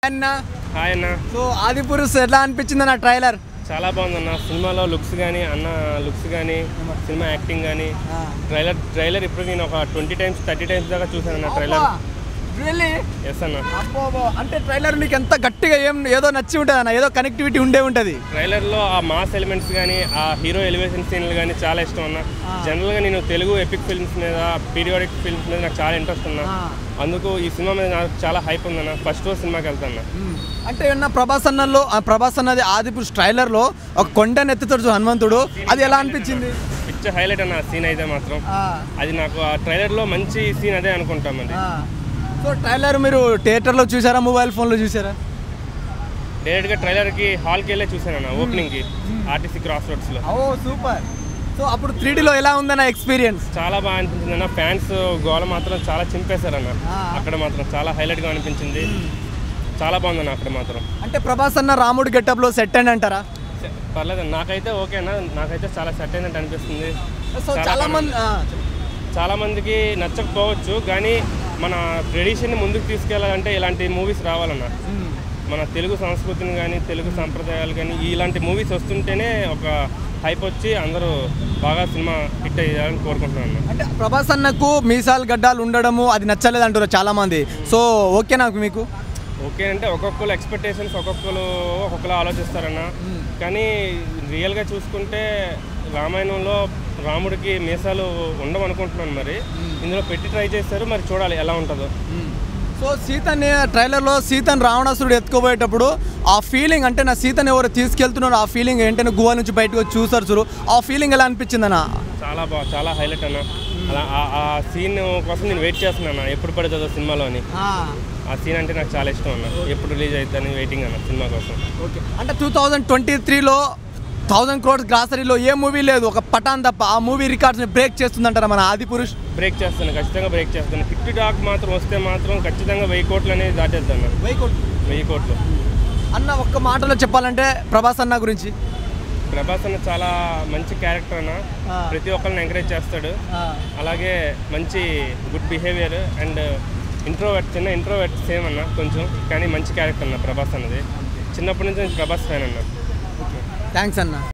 అన్న హాయ్ అన్న. సో ఆదిపురుష్ ఎలా అనిపించింది అన్న ట్రైలర్? చాలా బాగుందన్న. సినిమాలో లుక్స్ కానీ అన్న లుక్స్ కానీ సినిమా యాక్టింగ్ కానీ ట్రైలర్ ఇప్పుడు నేను ఒక 20 times 30 times దాకా చూసాను అన్న ట్రైలర్. రియల్లీ? ఎస్ అన్న. అంటే ట్రైలర్ నీకు ఎంత గట్టిగా ఏదో నచ్చి ఉంటుంది అన్న, ఏదో కనెక్టివిటీ ఉండే ఉంటుంది ట్రైలర్లో. ఆ మాస్ ఎలిమెంట్స్ కానీ ఆ హీరో ఎలివేషన్ సీన్లు కానీ చాలా ఇష్టం అన్న. జనరల్గా నేను తెలుగు ఎపిక్ ఫిల్మ్స్ మీద పీరియాడిక్ ఫిల్మ్స్ మీద నాకు చాలా ఇంట్రెస్ట్ ఉన్నా. అందుకు ఈ సినిమా మీద నాకు చాలా హైప్ ఉందన్న. ఫస్ట్ రోజు సినిమాకి వెళ్తాను. అంటే ఏమన్నా ప్రభాస్ అన్నది ఆదిపురుష్ ట్రైలర్లో ఒక కొండని ఎత్తుతాడు హనుమంతుడు, అది ఎలా అనిపించింది? పిక్చర్ హైలైట్ అన్న సీన్ అయితే మాత్రం. అది నాకు ఆ ట్రైలర్లో మంచి సీన్ అదే అనుకుంటాం. అది సో ట్రైలర్ మీరు థియేటర్లో చూసారా, మొబైల్ ఫోన్లో చూసారా? డైరెక్ట్గా ట్రైలర్కి హాల్కి వెళ్ళే చూసాను అన్న, ఓపెనింగ్కి ఆర్టీసీ క్రాస్ రోడ్స్లో. ఓ సూపర్. సో అప్పుడు 3Dలో ఎలా ఉందన్న ఎక్స్పీరియన్స్? చాలా బాగా అనిపించింది అన్న. ఫ్యాన్స్ గోల మాత్రం చాలా చింపేశారన్న. అక్కడ మాత్రం చాలా హైలైట్గా అనిపించింది. చాలా బాగుందన్న అక్కడ మాత్రం. అంటే ప్రభాస్ అన్న రాముడు గెటప్లో సెట్ అని అంటారా? పర్లేదు, నాకైతే ఓకే అన్న. నాకైతే చాలా సెట్ అయినట్టు అనిపిస్తుంది. సో చాలా మందికి నచ్చకపోవచ్చు, కానీ మన ట్రెడిషన్ని ముందుకు తీసుకెళ్ళాలంటే ఇలాంటి మూవీస్ రావాలన్న. మన తెలుగు సంస్కృతిని కానీ తెలుగు సంప్రదాయాలు కానీ ఇలాంటి మూవీస్ వస్తుంటేనే ఒక హైప్ వచ్చి అందరూ బాగా సినిమా హిట్ అయ్యాలని కోరుకుంటున్నాను. అంటే ప్రభాస్ అన్నకు మీసాలు గడ్డాలు ఉండడము అది నచ్చలేదు అంటారు చాలామంది. సో ఓకే నాకు మీకు ఓకే అంటే ఒక్కొక్కరు ఎక్స్పెక్టేషన్స్ ఒక్కొక్కరు ఆలోచిస్తారన్న. కానీ రియల్గా చూసుకుంటే రామాయణంలో రాముడికి మీసాలు ఉండవనుకుంటున్నాను. మరి ఇందులో పెట్టి ట్రై చేస్తారు, మరి చూడాలి ఎలా ఉంటుందో. సో సీతని ట్రైలర్లో సీతని రావణాసురుడు ఎత్తుకోబోయేటప్పుడు ఆ ఫీలింగ్, అంటే నా సీతని ఎవరు తీసుకెళ్తున్నారు ఆ ఫీలింగ్ ఏంటంటే గుహ నుంచి బయటకు వచ్చి చూసారు చూరు, ఆ ఫీలింగ్ ఎలా అనిపించింది అన్న? చాలా హైలైట్ అన్న. అలా ఆ సీన్ కోసం నేను వెయిట్ చేస్తున్నాను ఎప్పుడు పడుతుందో సినిమాలోని. ఆ సీన్ అంటే నాకు చాలా ఇష్టం అన్న. ఎప్పుడు రిలీజ్ అవుతుందని వెయిటింగ్ అన్న సినిమా కోసం. ఓకే. అంటే 2023లో 1000 crores గ్రాసరీలో ఏ మూవీ లేదు, ఒక పఠాన్ తప్ప. ఆ మూవీ రికార్డ్స్ని బ్రేక్ చేస్తుందంటారా మన ఆదిపురుష్? బ్రేక్ చేస్తాను, ఖచ్చితంగా బ్రేక్ చేస్తాను. హిట్ టాక్ మాత్రం వస్తే మాత్రం ఖచ్చితంగా 1000 కోట్లు అనేది దాటేద్దాను. 1000 కోట్లు అన్న. ఒక్క మాటలో చెప్పాలంటే ప్రభాస్ అన్న గురించి? ప్రభాస్ అన్న చాలా మంచి క్యారెక్టర్ అన్న. ప్రతి ఒక్కరిని ఎంకరేజ్ చేస్తాడు. అలాగే మంచి గుడ్ బిహేవియర్ అండ్ చిన్న ఇంట్రోవర్ట్ సేమ్ అన్న కొంచెం, కానీ మంచి క్యారెక్టర్ అన్న ప్రభాస్ అన్నది. చిన్నప్పటి నుంచి నేను ప్రభాస్ ఫ్యాన్ అన్న. థ్యాంక్స్ అన్న.